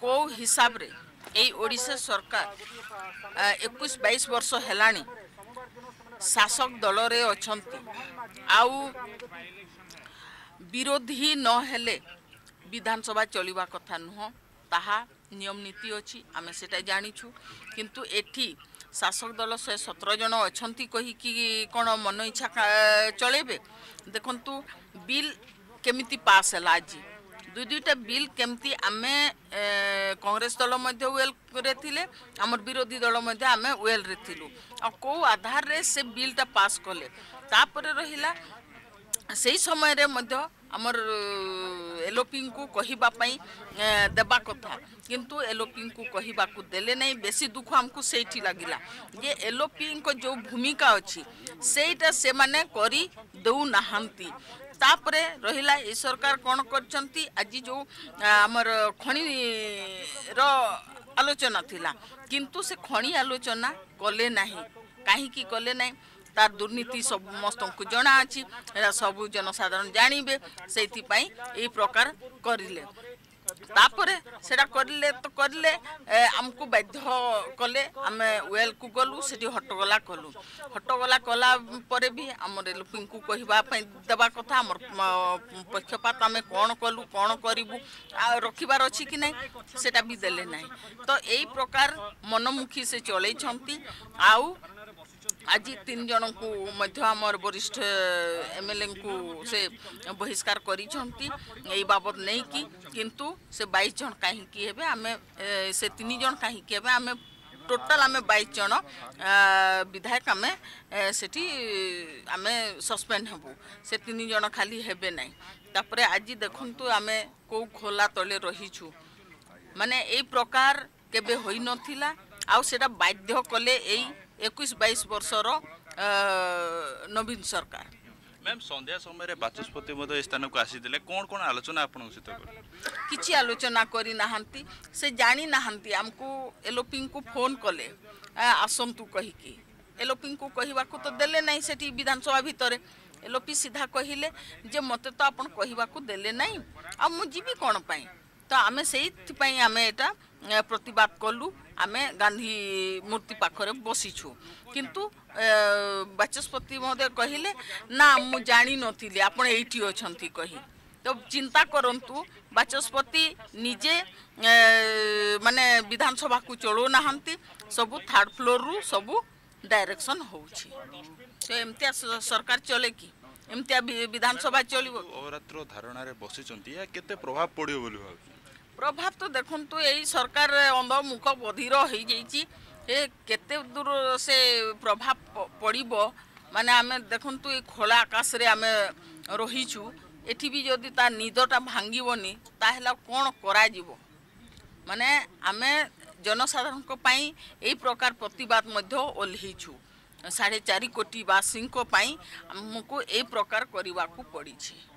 को हिसाब रे ए ओडिशा सरकार 21-22 वर्ष हेलानी शासक दल रे अछंती आउ विरोधी न हेले विधानसभा चलिबा कथा नुह ताहा नियम नीति अच्छी आमे सेटा जानिछु किंतु एठी शासक दल 117 जन अछंती कही कि कोन मन इच्छा चलेबे देखंतु बिल केमिति पास हला आज दुईटा बिल केमती आमे कांग्रेस दल मध्य वेल रे थिले हमर विरोधी दल मध्य आमे वेल रे थिलु आ को आधार रे से बिलटा पास कले तापर रहिला सही समय रे मध्य हमर एलओपी को कहिबा पई देबा कथा किंतु एलओपी को कहिबा को देले नहीं बेसी दुख हमको सेठी लागिला जे एलओपी को जो भूमिका अछि सेटा से माने करी दउ नाहंती तापरे रहिला ए सरकार कोन करचंती आज जो हमर खणी रो आलोचना थिला किंतु से खणी आलोचना कले नाही काहे की कले नाही तार दुर्नीति सब समस्त को जना अछि सब जनसाधारण जानिबे सेति पई ए प्रकार करिले तापरे सेटा करले तो करले हमको बाध्य कले आमे वेल को गलु सेठी हटगला कला परे भी हमर लोपिंग को कहिबा पई देबा कथा हमर पक्षपात आमे कोन कलु कोन करिबु आ रखिबार अछि कि नै सेटा भी देले नै तो एई प्रकार मनमुखी से चलै छंती आउ आज 3 जन को मध्य हमर वरिष्ठ एमएलए को से बहिष्कार करी छंती एई बाबत नै कि किंतु से 22 जन काहे कि हेबे हमें से 3 जन काहे कि हेबे हमें टोटल हमें 22 जन विधायक हमें सेठी हमें सस्पेंड हबो से 3 जन खाली हेबे नै तापरे आज देखंतु हमें को खोला तले रहिछु माने एई प्रकार केबे होई नथिला आ सेटा बाध्य कले एई 21-22 वर्षर नवीन सरकार मैम संध्या समय बाचस्पति मध्य स्थान को आसीले कौन कौन आलोचना आपन सहित किछि आलोचना करी नाहंती से जानी नाहंती हमको एलओपी को फोन कले आसंतु कही कि एलओपी को कहिबा को तो देले नहीं सेठी विधानसभा भितरे एलओपी सीधा कहिले जे मते तो आपन कहिबा को देले नहीं आ मु जीवी कोन पई तो आमे सेहि पई आमे एटा प्रतिवाद कलु आमे गांधी मूर्ति पाखरे बसीछु किंतु बाचस्पति महोदय कहिले ना मु जानी नथिले आपण एठी अछंती कही तो चिंता करंतु बाचस्पति निजे माने विधानसभा को चलो नाहंती सब थर्ड फ्लोर रु सब डायरेक्शन होउछि से एमतिया सरकार चले कि एमतिया विधानसभा चलिबो अवरात्र धारणा रे बसिचंती या केते प्रभाव पडियो बोली भाबु प्रभाव तो देखंतु एई सरकार अंध मुख बधिर हो जाइछि ए केते दूर से प्रभाव पड़िबो माने आमे देखंतु ए खोला आकाश रे आमे रहिछु एठी भी जदि ता निदटा भांगीबोनी ताहेला कोन करा जीवो माने आमे जनसाधारण को पई एई प्रकार प्रतिवाद मध्य ओल्हिछु 4.5 कोटी वासिंको पई हमको एई प्रकार करिवा को पड़ी छी।